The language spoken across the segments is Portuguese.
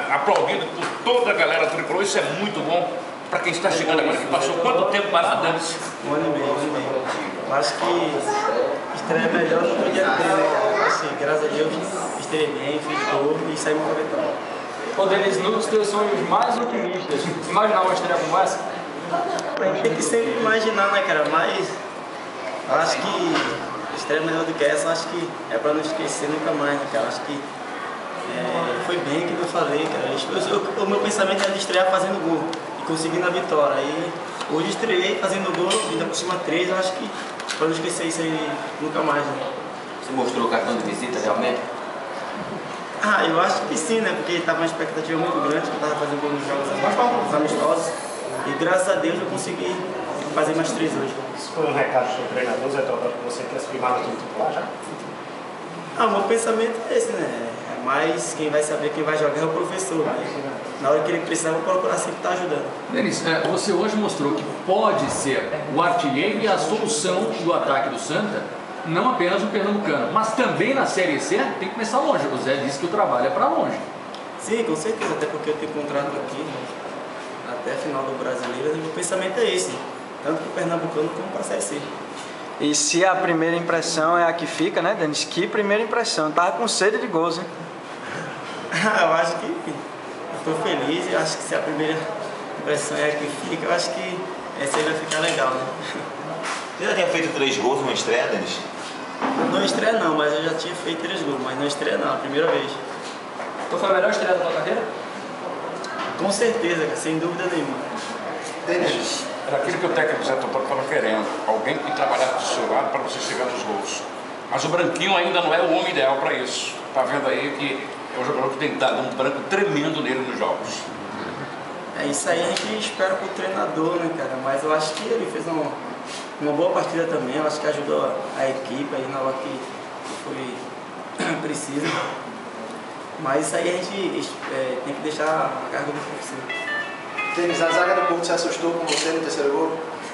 aplaudido por toda a galera tricolor, isso é muito bom para quem está chegando agora, que passou quanto tempo parado antes? Um ano e meio. Eu acho que estreia melhor do que o dia inteiro, né, cara? Assim, graças a Deus, estreiei bem, fiz gol e saí muito vitória. Ô Denis, nos teus sonhos mais otimistas, imaginar uma estreia como essa? A gente tem que sempre imaginar, né, cara? Mas eu acho que estreia melhor do que essa, eu acho que é pra não esquecer nunca mais, né, cara? Acho que foi bem que eu falei, cara. O meu pensamento era de estrear fazendo gol e conseguindo a vitória. Aí hoje estreiei fazendo gol, ainda por cima 3, eu acho que pra não esquecer isso aí nunca mais, né? Você mostrou o cartão de visita realmente? Ah, eu acho que sim, né? Porque estava uma expectativa muito grande, que eu estava fazendo gol nos jogos amistosos. E graças a Deus eu consegui fazer mais 3 hoje. Isso foi um recado do seu treinador, Zé Totó, que você quer se firmar no time titular já? Ah, o meu pensamento é esse, né? É mais quem vai saber, quem vai jogar é o professor. Né? Na hora que ele precisar, eu vou procurar sempre estar ajudando. Denis, você hoje mostrou que pode ser o artilheiro e a solução do ataque do Santa, não apenas o pernambucano, mas também na Série C tem que começar longe. O Zé disse que o trabalho é para longe. Sim, com certeza, até porque eu tenho contrato aqui, né? Até a final do Brasileiro, o meu pensamento é esse, tanto para o pernambucano como para a Série C. E se a primeira impressão é a que fica, né, Denis? Que primeira impressão? Tava com sede de gols, hein? Eu acho que eu estou feliz, eu acho que se a primeira impressão é a que fica, eu acho que essa aí vai ficar legal, né? Você já tinha feito 3 gols numa estreia, Denis? Não estreia não, mas eu já tinha feito 3 gols, mas não estreia não, a primeira vez. Então foi a melhor estreia da tua carreira? Com certeza, cara, sem dúvida nenhuma. Denis, era aquilo que o técnico Zé Totó estava querendo, alguém que trabalhasse do seu lado para você chegar nos gols. Mas o Branquinho ainda não é o homem ideal para isso. Está vendo aí que é um jogador que tem dado um branco tremendo nele nos jogos. É isso aí, a gente espera pro treinador, né, cara? Mas eu acho que ele fez uma boa partida também, eu acho que ajudou a equipe aí na hora que foi preciso. Mas isso aí a gente tem que deixar a carga do professor. Denis, a zaga do Porto se assustou com você no terceiro gol?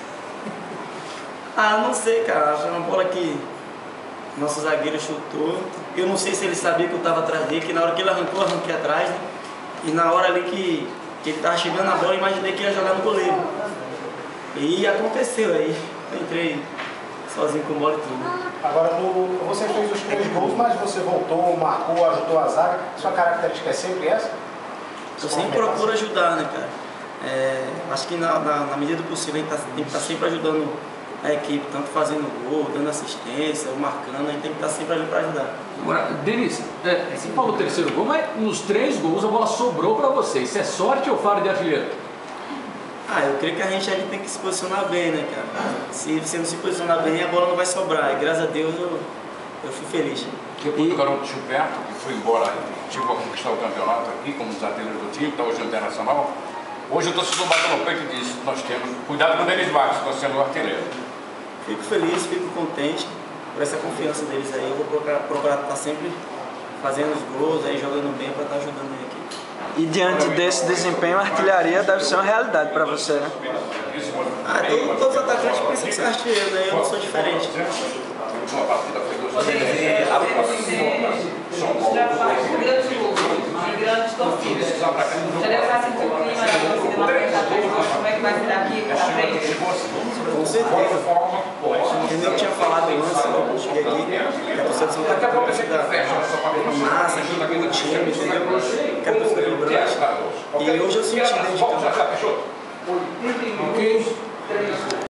Ah, não sei, cara. Foi uma bola que nosso zagueiro chutou. Eu não sei se ele sabia que eu estava atrás dele, que na hora que ele arrancou, eu arranquei atrás, né? E na hora ali que ele estava chegando na bola, eu imaginei que ia jogar no goleiro. E aconteceu aí. Eu entrei sozinho com bola e tudo. Agora, você fez os 3 gols, mas você voltou, marcou, ajudou a zaga. Sua característica é sempre essa? Eu sempre procuro ajudar, né, cara? Acho que na medida do possível a gente tem que estar sempre ajudando a equipe, tanto fazendo gol, dando assistência, ou marcando, a gente tem que estar sempre ali para ajudar. Agora, Denis, você falou o terceiro gol, mas nos 3 gols a bola sobrou para você. Isso é sorte ou faro de artilheiro? Eu creio que a gente tem que se posicionar bem, né, cara? Se você não se posicionar bem, a bola não vai sobrar. E graças a Deus eu fui feliz. Depois do garoto Gilberto, que foi embora, chegou a conquistar o campeonato aqui, como um dos artilheiros do time, está hoje no Internacional. Hoje eu estou batendo no peito e disse, nós temos, cuidado com o Denis Vargas, nós temos o artilheiro. Fico feliz, fico contente por essa confiança deles aí. Eu vou procurar estar sempre fazendo os gols, aí, jogando bem para estar ajudando a equipe. E diante desse desempenho, a artilharia deve ser uma realidade para você, né? Todos os atacantes pensam que são artilheiros, né? Eu não sou diferente. A última partida foi 2 grandes torcidas. Já deu para sentir o clima da torcida na Libertadores, como é que vai ser daqui para frente? Com certeza. Como eu tinha falado antes, quando eu cheguei aqui, que a torcida de Santa Cruz é uma torcida massa, aqui no time, entendeu? Que a torcida vibrante. E hoje eu senti dentro de campo.